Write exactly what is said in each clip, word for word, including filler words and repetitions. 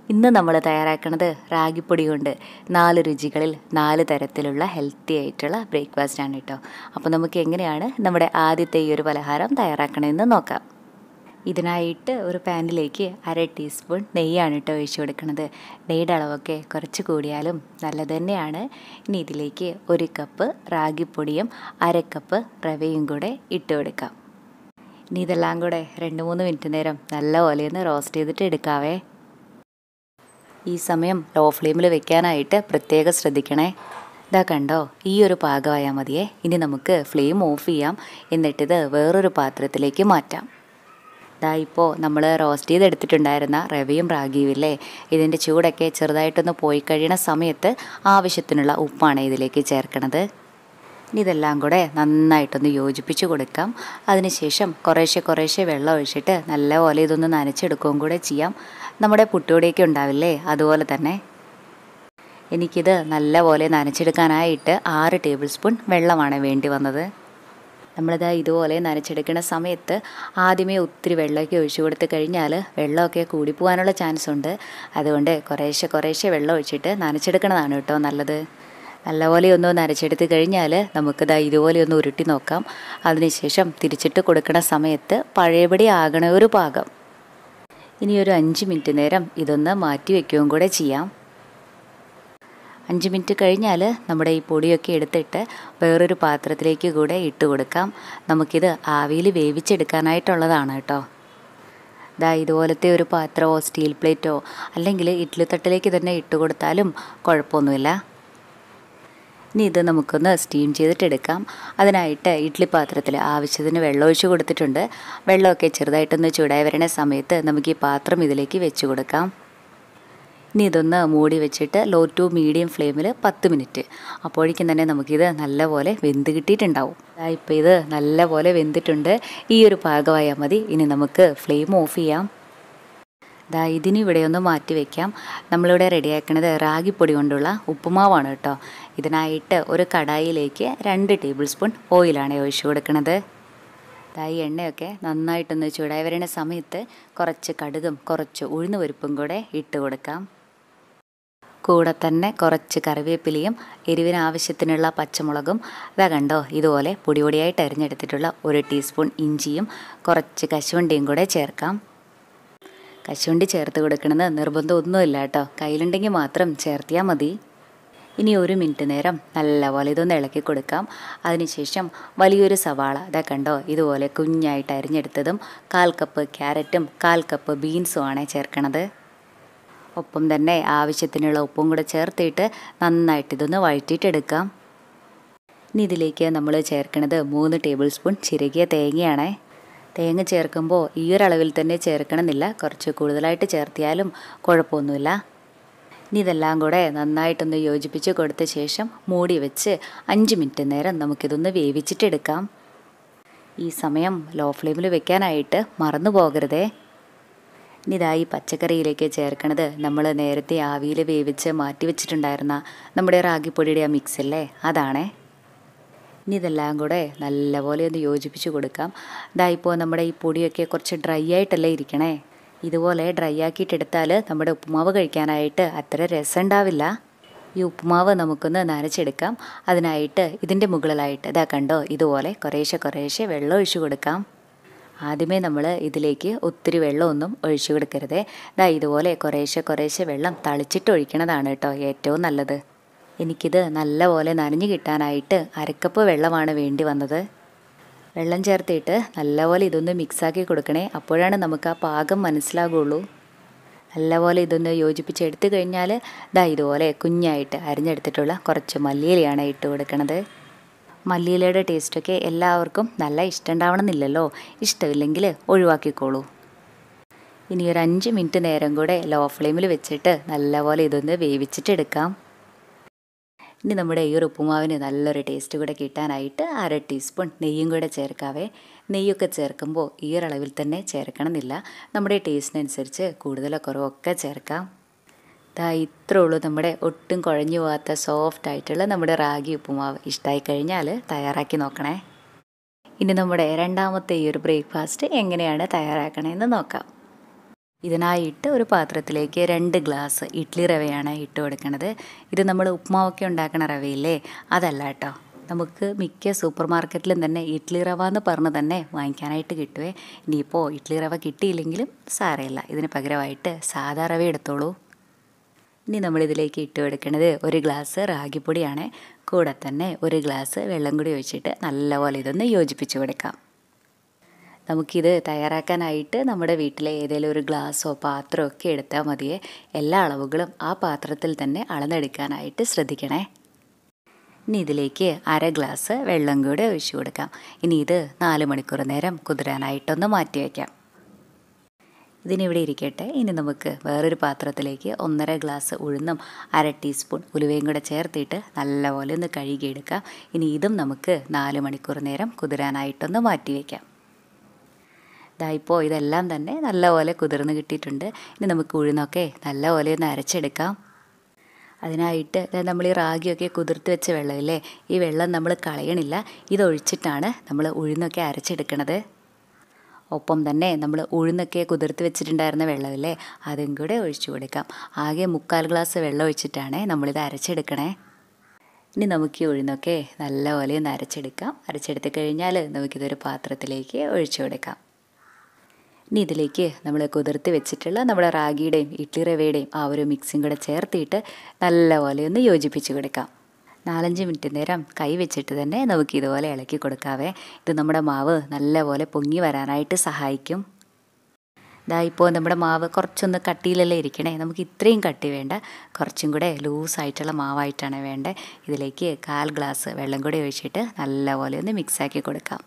ഇന്ന് നമ്മൾ തയ്യാറാക്കുന്നത് റാഗിപ്പൊടി കൊണ്ട് നാല് രുചികളിൽ നാല് തരത്തിലുള്ള ഹെൽത്തി ആയിട്ടുള്ള ബ്രേക്ക്ഫാസ്റ്റ് ആണ് കേട്ടോ. അപ്പോൾ നമുക്ക് എങ്ങനെയാണ് നമ്മുടെ ആദ്യത്തെ ഈ ഒരു പലഹാരം തയ്യാറാക്കണമെന്ന് നോക്കാം. ഇതിനായിട്ട് ഒരു പാനിലേക്ക് അര ടീസ്പൂൺ നെയ്യാണ് കേട്ടോ ഒഴിച്ചു കൊടുക്കുന്നത്. നെയ്യുടെ അളവൊക്കെ കുറച്ച് കൂടിയാലും നല്ലത് തന്നെയാണ്. ഇനി ഇതിലേക്ക് ഒരു കപ്പ് റാഗിപ്പൊടിയും അര കപ്പ് റവയും കൂടെ ഇട്ട് കൊടുക്കാം. ഇനി ഇതെല്ലാം കൂടെ രണ്ട് മൂന്ന് മിനിറ്റ് നേരം നല്ലപോലെ ഒന്ന് റോസ്റ്റ് ചെയ്തിട്ട് എടുക്കാവേ. ഈ സമയം ലോ ഫ്ലെയിമിൽ വെക്കാനായിട്ട് പ്രത്യേകം ശ്രദ്ധിക്കണേ. ഇതാ കണ്ടോ, ഈ ഒരു പാകമായാൽ മതിയേ. ഇനി നമുക്ക് ഫ്ലെയിം ഓഫ് ചെയ്യാം. എന്നിട്ടിത് വേറൊരു പാത്രത്തിലേക്ക് മാറ്റാം. ഇതാ ഇപ്പോൾ നമ്മൾ റോസ്റ്റ് ചെയ്തെടുത്തിട്ടുണ്ടായിരുന്ന റവയും റാഗിയും ഇല്ലേ, ഇതിൻ്റെ ചൂടൊക്കെ ചെറുതായിട്ടൊന്ന് പോയി കഴിയണ സമയത്ത് ആവശ്യത്തിനുള്ള ഉപ്പാണ് ഇതിലേക്ക് ചേർക്കണത്. ഇനി ഇതെല്ലാം കൂടെ നന്നായിട്ടൊന്ന് യോജിപ്പിച്ച് കൊടുക്കാം. അതിനുശേഷം കുറേശ്ശെ കുറേശ്ശെ വെള്ളം ഒഴിച്ചിട്ട് നല്ലപോലെ ഇതൊന്ന് നനച്ചെടുക്കുകയും കൂടെ ചെയ്യാം. നമ്മുടെ പുട്ടുപൊടിയൊക്കെ ഉണ്ടാവില്ലേ, അതുപോലെ തന്നെ. എനിക്കിത് നല്ലപോലെ നനച്ചെടുക്കാനായിട്ട് ആറ് ടേബിൾ സ്പൂൺ വെള്ളമാണ് വേണ്ടി വന്നത്. നമ്മളിത് ഇതുപോലെ നനച്ചെടുക്കുന്ന സമയത്ത് ആദ്യമേ ഒത്തിരി വെള്ളമൊക്കെ ഒഴിച്ചു കൊടുത്ത് കഴിഞ്ഞാൽ വെള്ളമൊക്കെ കൂടിപ്പോകാനുള്ള ചാൻസ് ഉണ്ട്. അതുകൊണ്ട് കുറേശ്ശെ കുറേശ്ശെ വെള്ളം ഒഴിച്ചിട്ട് നനച്ചെടുക്കണതാണ് കേട്ടോ നല്ലത്. നല്ലപോലെ ഒന്ന് നനച്ചെടുത്ത് കഴിഞ്ഞാൽ നമുക്കിത് ഇതുപോലെ ഒന്ന് ഉരുട്ടി നോക്കാം. അതിനുശേഷം തിരിച്ചിട്ട് കൊടുക്കുന്ന സമയത്ത് പഴയപടി ആകണ ഒരു പാകം. ഇനി ഒരു അഞ്ച് മിനിറ്റ് നേരം ഇതൊന്ന് മാറ്റി വയ്ക്കുകയും കൂടെ ചെയ്യാം. അഞ്ച് മിനിറ്റ് കഴിഞ്ഞാൽ നമ്മുടെ ഈ പൊടിയൊക്കെ എടുത്തിട്ട് വേറൊരു പാത്രത്തിലേക്ക് കൂടെ ഇട്ട് കൊടുക്കാം. നമുക്കിത് ആവിയിൽ വേവിച്ചെടുക്കാനായിട്ടുള്ളതാണ് കേട്ടോ. ഇതാ ഇതുപോലത്തെ ഒരു പാത്രമോ സ്റ്റീൽ പ്ലേറ്റോ അല്ലെങ്കിൽ ഇഡ്ഡലി തട്ടിലേക്ക് തന്നെ ഇട്ട് കൊടുത്താലും കുഴപ്പമൊന്നുമില്ല. ഇനി ഇത് നമുക്കൊന്ന് സ്റ്റീം ചെയ്തിട്ടെടുക്കാം. അതിനായിട്ട് ഇഡ്ഡലി പാത്രത്തിൽ ആവശ്യത്തിന് വെള്ളം ഒഴിച്ച് കൊടുത്തിട്ടുണ്ട്. വെള്ളമൊക്കെ ചെറുതായിട്ടൊന്ന് ചൂടായി വരുന്ന സമയത്ത് നമുക്ക് ഈ പാത്രം ഇതിലേക്ക് വെച്ച് കൊടുക്കാം. ഇനി ഇതൊന്ന് മൂടി വെച്ചിട്ട് ലോ ടു മീഡിയം ഫ്ലെയിമിൽ പത്ത് മിനിറ്റ്. അപ്പോഴേക്കും തന്നെ നമുക്കിത് നല്ലപോലെ വെന്ത് കിട്ടിയിട്ടുണ്ടാവും. ഇപ്പോൾ ഇത് നല്ലപോലെ വെന്തിട്ടുണ്ട്. ഈ ഒരു പാകമായാൽ മതി. ഇനി നമുക്ക് ഫ്ലെയിം ഓഫ് ചെയ്യാം. ദാ ഇതിന് ഇവിടെ ഒന്ന് മാറ്റി വയ്ക്കാം. നമ്മളിവിടെ റെഡിയാക്കുന്നത് റാഗിപ്പൊടി കൊണ്ടുള്ള ഉപ്പുമാവാണ് കേട്ടോ. ഇതിനായിട്ട് ഒരു കടായിലേക്ക് രണ്ട് ടേബിൾ സ്പൂൺ ഓയിലാണ് ഒഴിച്ചു കൊടുക്കുന്നത്. ദാ ഈ എണ്ണയൊക്കെ നന്നായിട്ടൊന്ന് ചൂടായി വരുന്ന സമയത്ത് കുറച്ച് കടുകും കുറച്ച് ഉഴുന്ന് പരിപ്പും കൂടെ ഇട്ട് കൊടുക്കാം. കൂടെ തന്നെ കുറച്ച് കറിവേപ്പിലയും എരിവിന് ആവശ്യത്തിനുള്ള പച്ചമുളകും, ഇതാ കണ്ടോ ഇതുപോലെ പൊടി പൊടിയായിട്ട് അരിഞ്ഞെടുത്തിട്ടുള്ള ഒരു ടീസ്പൂൺ ഇഞ്ചിയും കുറച്ച് കശുവണ്ടിയും കൂടെ ചേർക്കാം. കശുവണ്ടി ചേർത്ത് കൊടുക്കണമെന്ന് നിർബന്ധമൊന്നുമില്ല കേട്ടോ, കയ്യിലുണ്ടെങ്കിൽ മാത്രം ചേർത്തിയാൽ മതി. ഇനി ഒരു മിനിറ്റ് നേരം നല്ലപോലെ ഇതൊന്ന് ഇളക്കി കൊടുക്കാം. അതിനുശേഷം വലിയൊരു സവാള ഇതാ കണ്ടോ ഇതുപോലെ കുഞ്ഞായിട്ട് അരിഞ്ഞെടുത്തതും കാൽ കപ്പ് ക്യാരറ്റും കാൽ കപ്പ് ബീൻസും ആണ് ചേർക്കണത്. ഒപ്പം തന്നെ ആവശ്യത്തിനുള്ള ഉപ്പും കൂടെ ചേർത്തിട്ട് നന്നായിട്ട് ഇതൊന്ന് വഴറ്റിയിട്ടെടുക്കാം. ഇനി ഇതിലേക്ക് നമ്മൾ ചേർക്കണത് മൂന്ന് ടേബിൾ സ്പൂൺ ചിരകിയ തേങ്ങയാണ്. തേങ്ങ ചേർക്കുമ്പോൾ ഈ ഒരളവിൽ തന്നെ ചേർക്കണമെന്നില്ല, കുറച്ച് കൂടുതലായിട്ട് ചേർത്തിയാലും കുഴപ്പമൊന്നുമില്ല. ഇനി ഇതെല്ലാം കൂടെ നന്നായിട്ടൊന്ന് യോജിപ്പിച്ച് കൊടുത്ത ശേഷം മൂടി വെച്ച് അഞ്ച് മിനിറ്റ് നേരം നമുക്കിതൊന്ന് വേവിച്ചിട്ടെടുക്കാം. ഈ സമയം ലോ ഫ്ലെയിമിൽ വെക്കാനായിട്ട് മറന്നു പോകരുതേ. ഇനി ഇതാ ഈ പച്ചക്കറിയിലേക്ക് ചേർക്കണത് നമ്മൾ നേരത്തെ ആവിയിൽ വേവിച്ച് മാറ്റി വെച്ചിട്ടുണ്ടായിരുന്ന നമ്മുടെ റാഗിപ്പൊടിയുടെ ആ മിക്സ് അല്ലേ, അതാണേ. ഇനി ഇതെല്ലാം കൂടെ നല്ലപോലെ ഒന്ന് യോജിപ്പിച്ച് കൊടുക്കാം. ഇതാ ഇപ്പോൾ നമ്മുടെ ഈ പൊടിയൊക്കെ കുറച്ച് ഡ്രൈ ആയിട്ടല്ലേ ഇരിക്കണേ. ഇതുപോലെ ഡ്രൈ ആക്കിയിട്ടെടുത്താൽ നമ്മുടെ ഉപ്പുമാവ് കഴിക്കാനായിട്ട് അത്ര രസം ഉണ്ടാവില്ല. ഈ ഉപ്പുമാവ് നമുക്കൊന്ന് നനച്ചെടുക്കാം. അതിനായിട്ട് ഇതിൻ്റെ മുകളിലായിട്ട് ഇതാ കണ്ടോ ഇതുപോലെ കുറേശ്ശെ കുറേശ്ശെ വെള്ളം ഒഴിച്ചു കൊടുക്കാം. ആദ്യമേ നമ്മൾ ഇതിലേക്ക് ഒത്തിരി വെള്ളമൊന്നും ഒഴിച്ചു കൊടുക്കരുതേ. ഇതാ ഇതുപോലെ കുറേശ്ശെ കുറേശ്ശെ വെള്ളം തളിച്ചിട്ട് ഒഴിക്കണതാണ് കേട്ടോ ഏറ്റവും നല്ലത്. എനിക്കിത് നല്ലപോലെ നനഞ്ഞു കിട്ടാനായിട്ട് അരക്കപ്പ് വെള്ളമാണ് വേണ്ടി വന്നത്. വെള്ളം ചേർത്തിട്ട് നല്ലപോലെ ഇതൊന്ന് മിക്സാക്കി കൊടുക്കണേ, അപ്പോഴാണ് നമുക്ക് ആ പാകം മനസ്സിലാകുള്ളൂ. നല്ലപോലെ ഇതൊന്ന് യോജിപ്പിച്ചെടുത്തു കഴിഞ്ഞാൽ ദാ ഇതുപോലെ കുഞ്ഞായിട്ട് അരിഞ്ഞെടുത്തിട്ടുള്ള കുറച്ച് മല്ലിയിലയാണ് ഇട്ട് കൊടുക്കണത്. മല്ലിയിലയുടെ ടേസ്റ്റൊക്കെ എല്ലാവർക്കും നല്ല ഇഷ്ടമുണ്ടാവണമെന്നില്ലല്ലോ, ഇഷ്ടമില്ലെങ്കിൽ ഒഴിവാക്കിക്കോളൂ. ഇനി ഒരു അഞ്ച് മിനിറ്റ് നേരം കൂടെ ലോ ഫ്ലെയിമിൽ വെച്ചിട്ട് നല്ലപോലെ ഇതൊന്ന് വേവിച്ചിട്ടെടുക്കാം. ഇനി നമ്മുടെ ഈ ഒരു ഉപ്പുമാവിന് നല്ലൊരു ടേസ്റ്റ് കൂടെ കിട്ടാനായിട്ട് അര ടീസ്പൂൺ നെയ്യും കൂടെ ചേർക്കാവേ. നെയ്യൊക്കെ ചേർക്കുമ്പോൾ ഈ ഒരളവിൽ തന്നെ ചേർക്കണമെന്നില്ല, നമ്മുടെ ടേസ്റ്റിനനുസരിച്ച് കൂടുതലോ കുറവൊക്കെ ചേർക്കാം. ദാ ഇത്രേ ഉള്ളൂ നമ്മുടെ ഒട്ടും കുഴഞ്ഞു പോകാത്ത സോഫ്റ്റ് ആയിട്ടുള്ള നമ്മുടെ റാഗി ഉപ്പുമാവ്. ഇഷ്ടമായി കഴിഞ്ഞാൽ തയ്യാറാക്കി നോക്കണേ. ഇനി നമ്മുടെ രണ്ടാമത്തെ ഈ ഒരു ബ്രേക്ക്ഫാസ്റ്റ് എങ്ങനെയാണ് തയ്യാറാക്കണമെന്ന് നോക്കാം. ഇതിനായിട്ട് ഒരു പാത്രത്തിലേക്ക് രണ്ട് ഗ്ലാസ് ഇഡ്ഡലി റവയാണ് ഇട്ട് കൊടുക്കുന്നത്. ഇത് നമ്മൾ ഉപ്മാവൊക്കെ ഉണ്ടാക്കുന്ന റവയില്ലേ, അതല്ല കേട്ടോ. നമുക്ക് മിക്ക സൂപ്പർ മാർക്കറ്റിലും തന്നെ ഇഡ്ഡലി റവ എന്ന് പറഞ്ഞ് തന്നെ വാങ്ങിക്കാനായിട്ട് കിട്ടുവേ. ഇനിയിപ്പോൾ ഇഡ്ഡലി റവ കിട്ടിയില്ലെങ്കിലും സാരമില്ല, ഇതിന് പകരമായിട്ട് സാധാ റവ എടുത്തോളൂ. ഇനി നമ്മളിതിലേക്ക് ഇട്ട് കൊടുക്കുന്നത് ഒരു ഗ്ലാസ് റാഗിപ്പൊടിയാണ്. കൂടെ തന്നെ ഒരു ഗ്ലാസ് വെള്ളം കൂടി ഒഴിച്ചിട്ട് നല്ലപോലെ ഇതൊന്ന് യോജിപ്പിച്ച് കൊടുക്കാം. നമുക്കിത് തയ്യാറാക്കാനായിട്ട് നമ്മുടെ വീട്ടിലെ ഏതെങ്കിലും ഒരു ഗ്ലാസ്സോ പാത്രമോ ഒക്കെ എടുത്താൽ മതിയേ. എല്ലാ അളവുകളും ആ പാത്രത്തിൽ തന്നെ അളന്നെടുക്കാനായിട്ട് ശ്രദ്ധിക്കണേ. ഇനി ഇതിലേക്ക് അര ഗ്ലാസ് വെള്ളം കൂടെ ഒഴിച്ചു കൊടുക്കാം. ഇനി ഇത് നാല് മണിക്കൂർ നേരം കുതിരാനായിട്ടൊന്ന് മാറ്റി വയ്ക്കാം. ഇതിനിവിടെ ഇരിക്കട്ടെ. ഇനി നമുക്ക് വേറൊരു പാത്രത്തിലേക്ക് ഒന്നര ഗ്ലാസ് ഉഴുന്നും അര ടീസ്പൂൺ ഉലുവയും കൂടെ ചേർത്തിട്ട് നല്ലപോലെ ഒന്ന് കഴുകിയെടുക്കാം. ഇനി ഇതും നമുക്ക് നാല് മണിക്കൂർ നേരം കുതിരാനായിട്ടൊന്ന് മാറ്റി വയ്ക്കാം. ഇതായിപ്പോൾ ഇതെല്ലാം തന്നെ നല്ലപോലെ കുതിർന്ന് കിട്ടിയിട്ടുണ്ട്. ഇനി നമുക്ക് ഉഴുന്നൊക്കെ നല്ലപോലെ ഒന്ന് അരച്ചെടുക്കാം. അതിനായിട്ട് നമ്മൾ ഈ റാഗിയൊക്കെ കുതിർത്ത് വെച്ച വെള്ളമില്ലേ, ഈ വെള്ളം നമ്മൾ കളയണില്ല. ഇതൊഴിച്ചിട്ടാണ് നമ്മൾ ഉഴുന്നൊക്കെ അരച്ചെടുക്കണത്. ഒപ്പം തന്നെ നമ്മൾ ഉഴുന്നൊക്കെ കുതിർത്ത് വെച്ചിട്ടുണ്ടായിരുന്ന വെള്ളമില്ലേ, അതും കൂടെ ഒഴിച്ചു കൊടുക്കാം. ആകെ മുക്കാൽ ഗ്ലാസ് വെള്ളം ഒഴിച്ചിട്ടാണ് നമ്മളിത് അരച്ചെടുക്കണേ. ഇനി നമുക്ക് ഈ ഉഴുന്നൊക്കെ നല്ലപോലെ ഒന്ന് അരച്ചെടുക്കാം. അരച്ചെടുത്ത് കഴിഞ്ഞാൽ നമുക്കിതൊരു പാത്രത്തിലേക്ക് ഒഴിച്ചു കൊടുക്കാം. ഇനി ഇതിലേക്ക് നമ്മൾ കുതിർത്ത് വെച്ചിട്ടുള്ള നമ്മുടെ റാഗിയുടെയും ഇഡ്ഡലി റവയുടെയും ആ ഒരു മിക്സും കൂടെ ചേർത്തിട്ട് നല്ലപോലെ ഒന്ന് യോജിപ്പിച്ച് കൊടുക്കാം. നാലഞ്ച് മിനിറ്റ് നേരം കൈ വെച്ചിട്ട് തന്നെ നമുക്ക് ഇതുപോലെ ഇളക്കി കൊടുക്കാവേ. ഇത് നമ്മുടെ മാവ് നല്ലപോലെ പൊങ്ങി വരാനായിട്ട് സഹായിക്കും. ഇതാ ഇപ്പോൾ നമ്മുടെ മാവ് കുറച്ചൊന്ന് കട്ടിയിലല്ലേ ഇരിക്കണേ. നമുക്ക് ഇത്രയും കട്ടി വേണ്ട, കുറച്ചും കൂടെ ലൂസായിട്ടുള്ള മാവായിട്ടാണ് വേണ്ടത്. ഇതിലേക്ക് കാൽ ഗ്ലാസ് വെള്ളം കൂടി ഒഴിച്ചിട്ട് നല്ലപോലെ ഒന്ന് മിക്സാക്കി കൊടുക്കാം.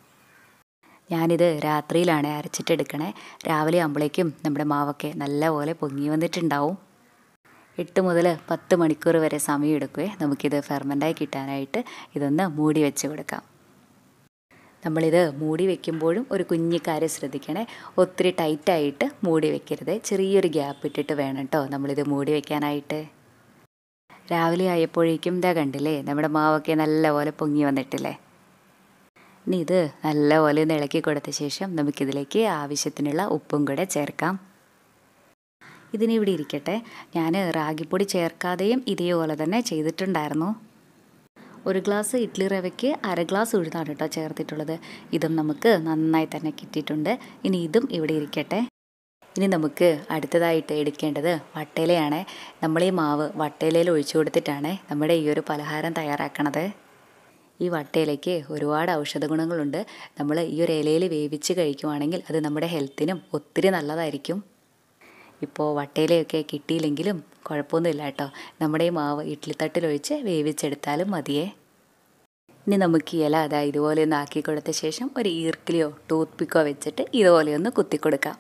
ഞാനിത് രാത്രിയിലാണ് അരച്ചിട്ടെടുക്കണേ. രാവിലെ ആകുമ്പോഴേക്കും നമ്മുടെ മാവൊക്കെ നല്ലപോലെ പൊങ്ങി വന്നിട്ടുണ്ടാവും. എട്ട് മുതൽ പത്ത് മണിക്കൂർ വരെ സമയം എടുക്കുവേ നമുക്കിത് ഫെർമെൻ്റായി കിട്ടാനായിട്ട്. ഇതൊന്ന് മൂടി വെച്ച് കൊടുക്കാം. നമ്മളിത് മൂടി വെക്കുമ്പോഴും ഒരു കുഞ്ഞു കാര്യം ശ്രദ്ധിക്കണേ, ഒത്തിരി ടൈറ്റായിട്ട് മൂടി വെക്കരുത്. ചെറിയൊരു ഗ്യാപ്പ് ഇട്ടിട്ട് വേണം കേട്ടോ നമ്മളിത് മൂടി വെക്കാനായിട്ട്. രാവിലെ ആയപ്പോഴേക്കും ഇതാ കണ്ടില്ലേ, നമ്മുടെ മാവൊക്കെ നല്ലപോലെ പൊങ്ങി വന്നിട്ടില്ലേ. ഇനി ഇത് നല്ലപോലെ ഒന്ന് ഇളക്കി കൊടുത്ത ശേഷം നമുക്കിതിലേക്ക് ആവശ്യത്തിനുള്ള ഉപ്പും കൂടെ ചേർക്കാം. ഇതിനിവിടെ ഇരിക്കട്ടെ. ഞാൻ റാഗിപ്പൊടി ചേർക്കാതെയും ഇതേപോലെ തന്നെ ചെയ്തിട്ടുണ്ടായിരുന്നു. ഒരു ഗ്ലാസ് ഇഡ്ഡലി റവയ്ക്ക് അര ഗ്ലാസ് ഉഴുന്നാണ് കേട്ടോ ചേർത്തിട്ടുള്ളത്. ഇതും നമുക്ക് നന്നായി തന്നെ കിട്ടിയിട്ടുണ്ട്. ഇനി ഇതും ഇവിടെ ഇരിക്കട്ടെ. ഇനി നമുക്ക് അടുത്തതായിട്ട് എടുക്കേണ്ടത് വട്ടയിലയാണ്. നമ്മൾ ഈ മാവ് വട്ടയിലയിൽ ഒഴിച്ചു കൊടുത്തിട്ടാണ് നമ്മുടെ ഈ ഒരു പലഹാരം തയ്യാറാക്കണത്. ഈ വട്ടയിലയ്ക്ക് ഒരുപാട് ഔഷധ ഗുണങ്ങളുണ്ട്. നമ്മൾ ഈ ഒരു ഇലയിൽ വേവിച്ച് കഴിക്കുവാണെങ്കിൽ അത് നമ്മുടെ ഹെൽത്തിനും ഒത്തിരി നല്ലതായിരിക്കും. ഇപ്പോൾ വട്ടയിലയൊക്കെ കിട്ടിയില്ലെങ്കിലും കുഴപ്പമൊന്നുമില്ല കേട്ടോ. നമ്മുടെ ഈ മാവ് ഇഡ്ഡലിത്തട്ടിലൊഴിച്ച് വേവിച്ചെടുത്താലും മതിയേ. ഇനി നമുക്ക് ഈ ഇല അതാ ഇതുപോലെ ഒന്ന് ആക്കി കൊടുത്ത ശേഷം ഒരു ഈർക്കിലിയോ ടൂത്ത് പിക്കോ വെച്ചിട്ട് ഇതുപോലെ ഒന്ന് കുത്തി കൊടുക്കാം.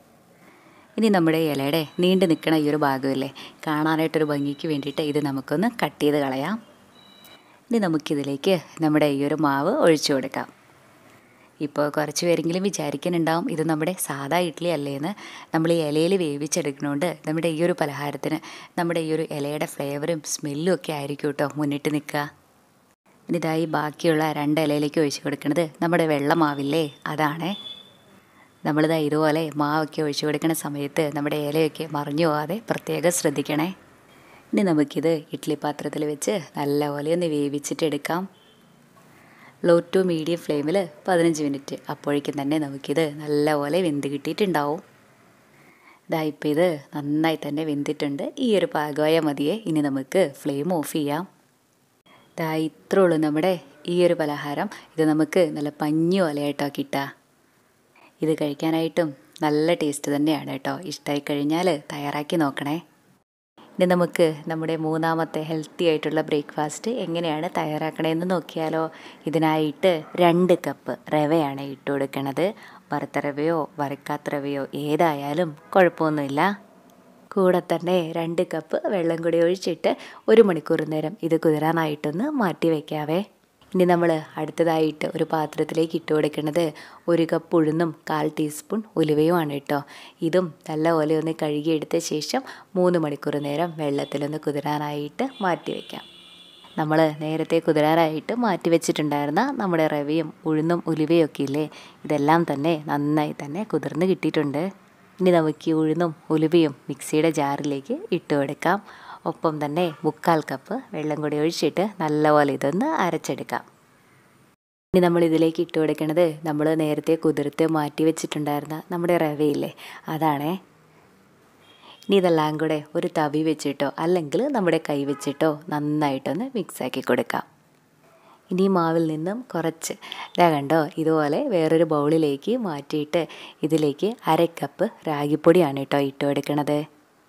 ഇനി നമ്മുടെ ഇലയുടെ നീണ്ടു നിൽക്കണ ഈ ഒരു ഭാഗമില്ലേ, കാണാനായിട്ടൊരു ഭംഗിക്ക് വേണ്ടിയിട്ട് ഇത് നമുക്കൊന്ന് കട്ട് ചെയ്ത് കളയാം. ഇനി നമുക്കിതിലേക്ക് നമ്മുടെ ഈ ഒരു മാവ് ഒഴിച്ചു കൊടുക്കാം. ഇപ്പോൾ കുറച്ച് പേരെങ്കിലും വിചാരിക്കുന്നുണ്ടാവും ഇത് നമ്മുടെ സാധാ ഇഡ്ഡലി അല്ലേന്ന്. നമ്മൾ ഈ ഇലയിൽ വേവിച്ചെടുക്കണോണ്ട് നമ്മുടെ ഈ ഒരു പലഹാരത്തിന് നമ്മുടെ ഈ ഒരു ഇലയുടെ ഫ്ലേവറും സ്മെല്ലും ഒക്കെ ആയിരിക്കും കേട്ടോ മുന്നിട്ട് നിൽക്കുക. ഇനി ഇതായി ബാക്കിയുള്ള രണ്ട് ഇലയിലേക്ക് ഒഴിച്ച് കൊടുക്കുന്നത് നമ്മുടെ വെള്ള മാവില്ലേ, അതാണ്. നമ്മളിതാ ഇതുപോലെ മാവൊക്കെ ഒഴിച്ചു കൊടുക്കുന്ന സമയത്ത് നമ്മുടെ ഇലയൊക്കെ മറിഞ്ഞു പോകാതെ പ്രത്യേകം ശ്രദ്ധിക്കണേ. ഇനി നമുക്കിത് ഇഡ്ഡലി പാത്രത്തിൽ വെച്ച് നല്ലപോലെ ഒന്ന് വേവിച്ചിട്ടെടുക്കാം. ലോ ടു മീഡിയം ഫ്ലെയിമിൽ പതിനഞ്ച് മിനിറ്റ്. അപ്പോഴേക്കും തന്നെ നമുക്കിത് നല്ലപോലെ വെന്ത് കിട്ടിയിട്ടുണ്ടാവും. ഇതാ ഇപ്പോൾ ഇത് നന്നായി തന്നെ വെന്തിട്ടുണ്ട്. ഈ ഒരു പാകമായ മതിയെ. ഇനി നമുക്ക് ഫ്ലെയിം ഓഫ് ചെയ്യാം. ഇതാ ഇത്രേ ഉള്ളൂ നമ്മുടെ ഈ ഒരു പലഹാരം. ഇത് നമുക്ക് നല്ല പഞ്ഞു പോലെയായിട്ടോ കിട്ടുക. ഇത് കഴിക്കാനായിട്ടും നല്ല ടേസ്റ്റ് തന്നെയാണ് കേട്ടോ. ഇഷ്ടമായി കഴിഞ്ഞാൽ തയ്യാറാക്കി നോക്കണേ. ഇനി നമുക്ക് നമ്മുടെ മൂന്നാമത്തെ ഹെൽത്തി ആയിട്ടുള്ള ബ്രേക്ക്ഫാസ്റ്റ് എങ്ങനെയാണ് തയ്യാറാക്കണമെന്ന് നോക്കിയാലോ. ഇതിനായിട്ട് രണ്ട് കപ്പ് റവയാണ് ഇട്ട് കൊടുക്കണത്. വറുത്ത റവയോ വറുക്കാത്ത റവയോ ഏതായാലും കുഴപ്പമൊന്നുമില്ല. കൂടെ തന്നെ രണ്ട് കപ്പ് വെള്ളം കൂടി ഒഴിച്ചിട്ട് ഒരു മണിക്കൂർ നേരം ഇത് കുതിരാനായിട്ടൊന്ന് മാറ്റി വയ്ക്കാവേ. ഇനി നമ്മൾ അടുത്തതായിട്ട് ഒരു പാത്രത്തിലേക്ക് ഇട്ട് കൊടുക്കുന്നത് ഒരു കപ്പ് ഉഴുന്നും കാൽ ടീസ്പൂൺ ഉലുവയുമാണ് കേട്ടോ. ഇതും നല്ലപോലെ ഒന്ന് കഴുകിയെടുത്ത ശേഷം മൂന്ന് മണിക്കൂർ നേരം വെള്ളത്തിലൊന്ന് കുതിരാനായിട്ട് മാറ്റി വയ്ക്കാം. നമ്മൾ നേരത്തെ കുതിരാനായിട്ട് മാറ്റി വെച്ചിട്ടുണ്ടായിരുന്ന നമ്മുടെ റവയും ഉഴുന്നും ഉലുവയൊക്കെ ഇല്ലേ, ഇതെല്ലാം തന്നെ നന്നായി തന്നെ കുതിർന്ന് കിട്ടിയിട്ടുണ്ട്. ഇനി നമുക്ക് ഈ ഉഴുന്നും ഉലുവയും മിക്സിയുടെ ജാറിലേക്ക് ഇട്ട് കൊടുക്കാം. ഒപ്പം തന്നെ മുക്കാൽ കപ്പ് വെള്ളം കൂടി ഒഴിച്ചിട്ട് നല്ലപോലെ ഇതൊന്ന് അരച്ചെടുക്കാം. ഇനി നമ്മൾ ഇതിലേക്ക് ഇട്ട് കൊടുക്കുന്നത് നമ്മൾ നേരത്തെ കുതിർത്ത് മാറ്റി വെച്ചിട്ടുണ്ടായിരുന്ന നമ്മുടെ റവയില്ലേ, അതാണേ. ഇനി ഇതെല്ലാം കൂടെ ഒരു തവി വെച്ചിട്ടോ അല്ലെങ്കിൽ നമ്മുടെ കൈ വെച്ചിട്ടോ നന്നായിട്ടൊന്ന് മിക്സാക്കി കൊടുക്കാം. ഇനി മാവിൽ നിന്നും കുറച്ച് ഇതാ കണ്ടോ ഇതുപോലെ വേറൊരു ബൗളിലേക്ക് മാറ്റിയിട്ട് ഇതിലേക്ക് അര കപ്പ് റാഗിപ്പൊടിയാണ് കേട്ടോ ഇട്ട് കൊടുക്കണത്.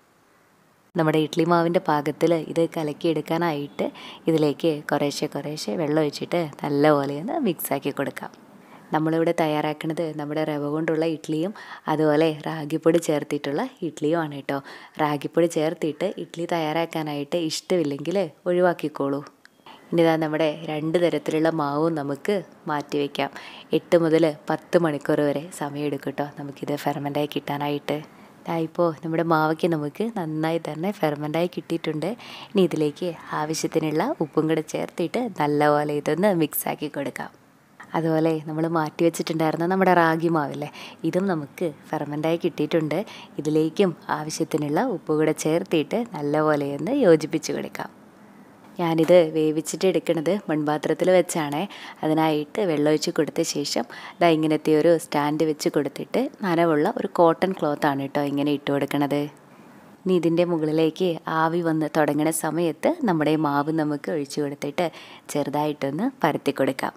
നമ്മുടെ ഇഡ്ഡലി മാവിൻ്റെ പാകത്തിൽ ഇത് കലക്കിയെടുക്കാനായിട്ട് ഇതിലേക്ക് കുറേശ്ശെ കുറേശ്ശെ വെള്ളം ഒഴിച്ചിട്ട് നല്ലപോലെ ഒന്ന് മിക്സാക്കി കൊടുക്കാം. നമ്മളിവിടെ തയ്യാറാക്കുന്നത് നമ്മുടെ റവ കൊണ്ടുള്ള ഇഡ്ഡലിയും അതുപോലെ റാഗിപ്പൊടി ചേർത്തിട്ടുള്ള ഇഡ്ഡലിയുമാണ് കേട്ടോ. റാഗിപ്പൊടി ചേർത്തിട്ട് ഇഡ്ഡലി തയ്യാറാക്കാനായിട്ട് ഇഷ്ടമില്ലെങ്കിൽ ഒഴിവാക്കിക്കോളൂ. ഇനി ഇതാ നമ്മുടെ രണ്ട് തരത്തിലുള്ള മാവും നമുക്ക് മാറ്റി വയ്ക്കാം. എട്ട് മുതൽ പത്ത് മണിക്കൂർ വരെ സമയം എടുക്കും കേട്ടോ നമുക്കിത് ഫെർമെൻ്റായി കിട്ടാനായിട്ട്. ഇപ്പോൾ നമ്മുടെ മാവയ്ക്ക് നമുക്ക് നന്നായി തന്നെ ഫെർമെൻ്റായി കിട്ടിയിട്ടുണ്ട്. ഇനി ഇതിലേക്ക് ആവശ്യത്തിനുള്ള ഉപ്പും കൂടെ ചേർത്തിട്ട് നല്ലപോലെ ഇതൊന്ന് മിക്സാക്കി കൊടുക്കാം. അതുപോലെ നമ്മൾ മാറ്റി വെച്ചിട്ടുണ്ടായിരുന്ന നമ്മുടെ റാഗി മാവില്ലേ, ഇതും നമുക്ക് ഫെർമെൻ്റായി കിട്ടിയിട്ടുണ്ട്. ഇതിലേക്കും ആവശ്യത്തിനുള്ള ഉപ്പ് കൂടെ ചേർത്തിട്ട് നല്ലപോലെ ഒന്ന് യോജിപ്പിച്ച് കൊടുക്കാം. ഞാനിത് വേവിച്ചിട്ട് എടുക്കുന്നത് മൺപാത്രത്തിൽ വെച്ചാണ്. അതിനായിട്ട് വെള്ളമൊഴിച്ച് കൊടുത്ത ശേഷം ഇതാ ഇങ്ങനത്തെ ഒരു സ്റ്റാൻഡ് വെച്ച് കൊടുത്തിട്ട് നനവുള്ള ഒരു കോട്ടൺ ക്ലോത്താണ് കേട്ടോ ഇങ്ങനെ ഇട്ട് കൊടുക്കണത്. ഇനി ഇതിൻ്റെ മുകളിലേക്ക് ആവി വന്ന് തുടങ്ങുന്ന സമയത്ത് നമ്മുടെ മാവ് നമുക്ക് ഒഴിച്ചു കൊടുത്തിട്ട് ചെറുതായിട്ടൊന്ന് പരത്തി കൊടുക്കാം.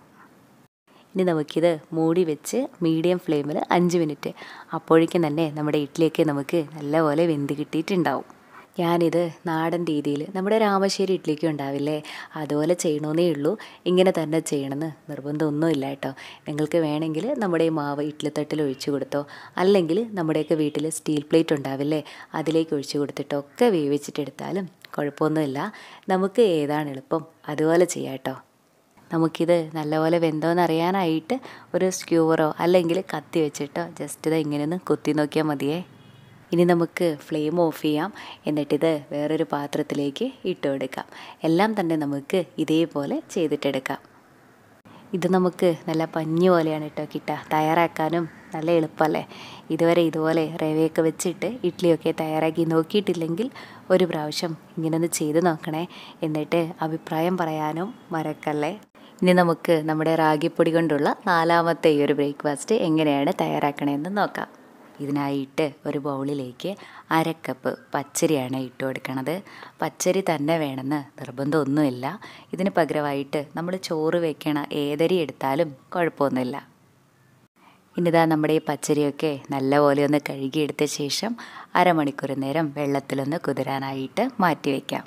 ഇനി നമുക്കിത് മൂടി വെച്ച് മീഡിയം ഫ്ലെയിമിൽ അഞ്ച് മിനിറ്റ് അപ്പോഴേക്കും തന്നെ നമ്മുടെ ഇഡ്ഡലിയൊക്കെ നമുക്ക് നല്ലപോലെ വെന്ത് കിട്ടിയിട്ടുണ്ടാവും. ഞാനിത് നാടൻ രീതിയിൽ നമ്മുടെ രാമശ്ശേരി ഇഡ്ഡലിക്കും ഉണ്ടാവില്ലേ, അതുപോലെ ചെയ്യണമെന്നേ ഉള്ളൂ. ഇങ്ങനെ തന്നെ ചെയ്യണമെന്ന് നിർബന്ധമൊന്നുമില്ല കേട്ടോ. നിങ്ങൾക്ക് വേണമെങ്കിൽ നമ്മുടെ ഈ മാവ് ഇഡ്ഡലിത്തട്ടിൽ ഒഴിച്ചു കൊടുത്തോ, അല്ലെങ്കിൽ നമ്മുടെയൊക്കെ വീട്ടിൽ സ്റ്റീൽ പ്ലേറ്റ് ഉണ്ടാവില്ലേ, അതിലേക്ക് ഒഴിച്ചു കൊടുത്തിട്ടൊക്കെ വേവിച്ചിട്ടെടുത്താലും കുഴപ്പമൊന്നുമില്ല. നമുക്ക് ഏതാണ് എളുപ്പം അതുപോലെ ചെയ്യാം കേട്ടോ. നമുക്കിത് നല്ലപോലെ വെന്തോന്ന് അറിയാനായിട്ട് ഒരു സ്ക്യൂവറോ അല്ലെങ്കിൽ കത്തി വെച്ചിട്ടോ ജസ്റ്റ് ഇത് ഇങ്ങനെയൊന്ന് കുത്തി നോക്കിയാൽ മതിയേ. ഇനി നമുക്ക് ഫ്ലെയിം ഓഫ് ചെയ്യാം. എന്നിട്ടിത് വേറൊരു പാത്രത്തിലേക്ക് ഇട്ട് കൊടുക്കാം. എല്ലാം തന്നെ നമുക്ക് ഇതേപോലെ ചെയ്തിട്ടെടുക്കാം. ഇത് നമുക്ക് നല്ല പഞ്ഞി പോലെയാണ് കേട്ടോ കിട്ടുക. തയ്യാറാക്കാനും നല്ല എളുപ്പമല്ലേ. ഇതുവരെ ഇതുപോലെ റവയൊക്കെ വെച്ചിട്ട് ഇഡ്ഡലിയൊക്കെ തയ്യാറാക്കി നോക്കിയിട്ടില്ലെങ്കിൽ ഒരു പ്രാവശ്യം ഇങ്ങനൊന്ന് ചെയ്ത് നോക്കണേ. എന്നിട്ട് അഭിപ്രായം പറയാനും മറക്കല്ലേ. ഇനി നമുക്ക് നമ്മുടെ റാഗിപ്പൊടി കൊണ്ടുള്ള നാലാമത്തെ ഈ ഒരു ബ്രേക്ക്ഫാസ്റ്റ് എങ്ങനെയാണ് തയ്യാറാക്കണമെന്ന് നോക്കാം. ഇതിനായിട്ട് ഒരു ബൗളിലേക്ക് അര കപ്പ് പച്ചരിയാണ് ഇട്ട് കൊടുക്കണത്. പച്ചരി തന്നെ വേണമെന്ന് നിർബന്ധമൊന്നുമില്ല. ഇതിന് പകരമായിട്ട് നമ്മൾ ചോറ് വെക്കണ ഏതരി എടുത്താലും കുഴപ്പമൊന്നുമില്ല. ഇനിതാ നമ്മുടെ ഈ പച്ചരിയൊക്കെ നല്ലപോലെ ഒന്ന് കഴുകിയെടുത്ത ശേഷം അരമണിക്കൂർ നേരം വെള്ളത്തിലൊന്ന് കുതിരാനായിട്ട് മാറ്റി വയ്ക്കാം.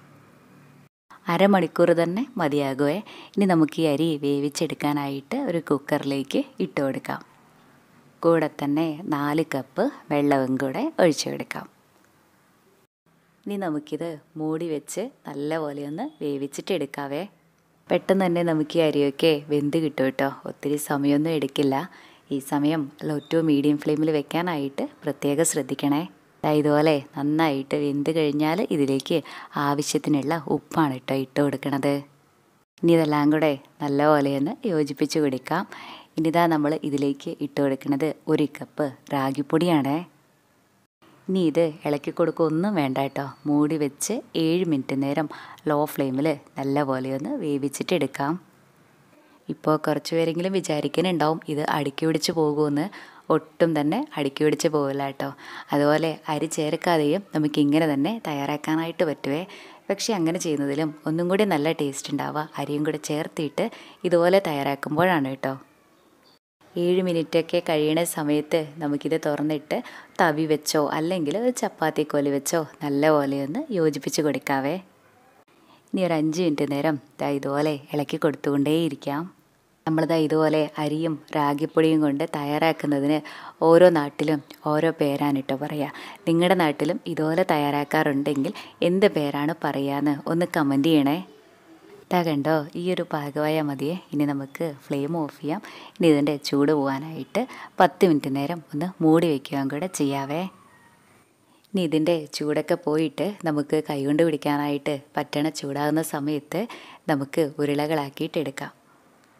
അരമണിക്കൂർ തന്നെ മതിയാകുമേ. ഇനി നമുക്ക് ഈ അരി വേവിച്ചെടുക്കാനായിട്ട് ഒരു കുക്കറിലേക്ക് ഇട്ട് കൊടുക്കാം. കൂടെ തന്നെ നാല് കപ്പ് വെള്ളവും കൂടെ ഒഴിച്ചു കൊടുക്കാം. ഇനി നമുക്കിത് മൂടി വെച്ച് നല്ലപോലെ ഒന്ന് വേവിച്ചിട്ടെടുക്കാവേ. പെട്ടെന്ന് തന്നെ നമുക്ക് ഈ അരിയൊക്കെ വെന്ത് കിട്ടും കേട്ടോ. ഒത്തിരി സമയമൊന്നും എടുക്കില്ല. ഈ സമയം ലോ ടു മീഡിയം ഫ്ലെയിമിൽ വെക്കാനായിട്ട് പ്രത്യേകം ശ്രദ്ധിക്കണേ. ഇതുപോലെ നന്നായിട്ട് വെന്ത് കഴിഞ്ഞാൽ ഇതിലേക്ക് ആവശ്യത്തിനുള്ള ഉപ്പാണ് കേട്ടോ ഇട്ട് കൊടുക്കണത്. ഇനി ഇതെല്ലാം കൂടെ നല്ലപോലെ ഒന്ന് യോജിപ്പിച്ച് കൊടുക്കാം. ഇനിതാ നമ്മൾ ഇതിലേക്ക് ഇട്ട് കൊടുക്കുന്നത് ഒരു കപ്പ് റാഗിപ്പൊടിയാണ്. ഇനി ഇത് ഇളക്കി കൊടുക്കുകയൊന്നും വേണ്ട കേട്ടോ. മൂടി വെച്ച് ഏഴ് മിനിറ്റ് നേരം ലോ ഫ്ലെയിമിൽ നല്ലപോലെ ഒന്ന് വേവിച്ചിട്ടെടുക്കാം. ഇപ്പോൾ കുറച്ച് പേരെങ്കിലും വിചാരിക്കുന്നുണ്ടാവും ഇത് അടുക്കി പിടിച്ച് പോകുമെന്ന്. ഒട്ടും തന്നെ അടുക്കി പിടിച്ച് പോകില്ല കേട്ടോ. അതുപോലെ അരി ചേർക്കാതെയും നമുക്കിങ്ങനെ തന്നെ തയ്യാറാക്കാനായിട്ട് പറ്റുവേ. പക്ഷേ അങ്ങനെ ചെയ്യുന്നതിലും ഒന്നും കൂടി നല്ല ടേസ്റ്റ് ഉണ്ടാവുക അരിയും കൂടെ ചേർത്തിട്ട് ഇതുപോലെ തയ്യാറാക്കുമ്പോഴാണ് കേട്ടോ. ഏഴ് മിനിറ്റൊക്കെ കഴിയണ സമയത്ത് നമുക്കിത് തുറന്നിട്ട് തവി വെച്ചോ അല്ലെങ്കിൽ ഒരു ചപ്പാത്തി കോലി വെച്ചോ നല്ലപോലെ ഒന്ന് യോജിപ്പിച്ച് കൊടുക്കാവേ. ഇനി ഒരു അഞ്ച് മിനിറ്റ് നേരം ദാ ഇതുപോലെ ഇളക്കി കൊടുത്തുകൊണ്ടേയിരിക്കാം. നമ്മളിതാ ഇതുപോലെ അരിയും റാഗിപ്പൊടിയും കൊണ്ട് തയ്യാറാക്കുന്നതിന് ഓരോ നാട്ടിലും ഓരോ പേരാണ് കേട്ടോ പറയുക. നിങ്ങളുടെ നാട്ടിലും ഇതുപോലെ തയ്യാറാക്കാറുണ്ടെങ്കിൽ എന്ത് പേരാണ് പറയുകയെന്ന് ഒന്ന് കമൻറ്റ് ചെയ്യണേ. ഇതാ കണ്ടോ, ഈ ഒരു പാകമായ മതിയെ. ഇനി നമുക്ക് ഫ്ലെയിം ഓഫ് ചെയ്യാം. ഇനി ഇതിൻ്റെ ചൂട് പോകാനായിട്ട് പത്ത് മിനിറ്റ് നേരം ഒന്ന് മൂടി വയ്ക്കുകയും കൂടെ ചെയ്യാവേ. ഇനി ഇതിൻ്റെ ചൂടൊക്കെ പോയിട്ട് നമുക്ക് കൈകൊണ്ട് പിടിക്കാനായിട്ട് പറ്റണ ചൂടാകുന്ന സമയത്ത് നമുക്ക് ഉരുളകളാക്കിയിട്ട് എടുക്കാം.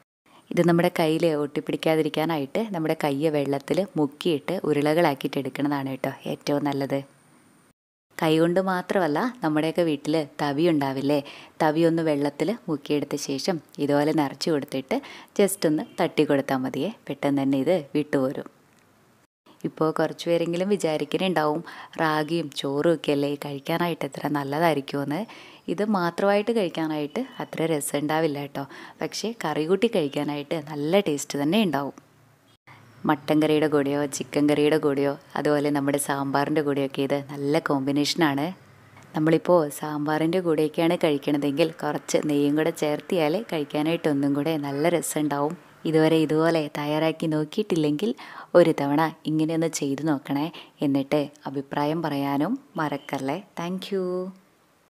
ഇത് നമ്മുടെ കയ്യിൽ ഒട്ടിപ്പിടിക്കാതിരിക്കാനായിട്ട് നമ്മുടെ കയ്യ് വെള്ളത്തിൽ മുക്കിയിട്ട് ഉരുളകളാക്കിയിട്ട് എടുക്കുന്നതാണ് കേട്ടോ ഏറ്റവും നല്ലത്. കൈ കൊണ്ട് മാത്രമല്ല, നമ്മുടെയൊക്കെ വീട്ടിൽ തവി ഉണ്ടാവില്ലേ, തവി ഒന്ന് വെള്ളത്തിൽ മുക്കിയെടുത്ത ശേഷം ഇതുപോലെ നിറച്ച് കൊടുത്തിട്ട് ജസ്റ്റ് ഒന്ന് തട്ടി കൊടുത്താൽ മതിയേ, പെട്ടെന്ന് തന്നെ ഇത് വിട്ടുപോരും. ഇപ്പോൾ കുറച്ച് പേരെങ്കിലും വിചാരിക്കുന്നുണ്ടാവും റാഗിയും ചോറും ഒക്കെ അല്ലേ കഴിക്കാനായിട്ട് എത്ര നല്ലതായിരിക്കുമെന്ന്. ഇത് മാത്രമായിട്ട് കഴിക്കാനായിട്ട് അത്ര രസം ഉണ്ടാവില്ല കേട്ടോ, പക്ഷേ കറി കൂട്ടി കഴിക്കാനായിട്ട് നല്ല ടേസ്റ്റ് തന്നെ ഉണ്ടാവും. മട്ടൻ കറിയുടെ കൂടെയോ ചിക്കൻ കറിയുടെ കൂടെയോ അതുപോലെ നമ്മുടെ സാമ്പാറിൻ്റെ കൂടെയൊക്കെ ഇത് നല്ല കോമ്പിനേഷനാണ്. നമ്മളിപ്പോൾ സാമ്പാറിൻ്റെ കൂടെയൊക്കെയാണ് കഴിക്കണതെങ്കിൽ കുറച്ച് നെയ്യും കൂടെ ചേർത്തിയാൽ കഴിക്കാനായിട്ട് ഒന്നും കൂടെ നല്ല രസമുണ്ടാവും. ഇതുവരെ ഇതുപോലെ തയ്യാറാക്കി നോക്കിയിട്ടില്ലെങ്കിൽ ഒരു തവണ ഇങ്ങനെയൊന്ന് ചെയ്തു നോക്കണേ. എന്നിട്ട് അഭിപ്രായം പറയാനും മറക്കല്ലേ. താങ്ക്